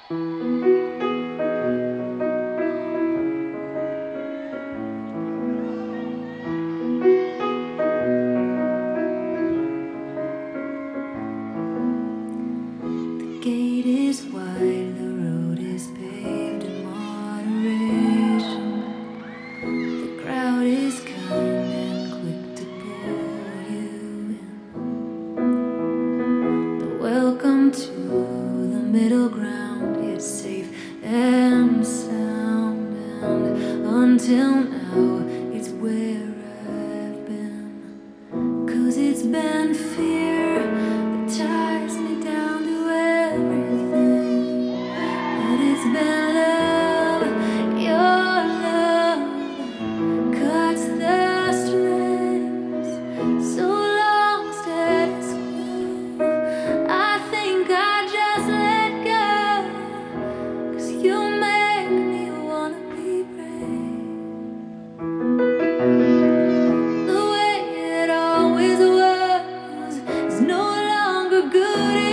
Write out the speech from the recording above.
Gate is wide, the road is paved in moderation. The crowd is kind and quick to pull you in. The welcome to the middle ground, it's safe and sound, and until now it's where I've been. 'Cause it's been fear that ties me down to everything, but it's been love, your love, cuts the strings so long status quo. I think I just let go, 'cause you make me wanna be brave. The way it always was is no longer good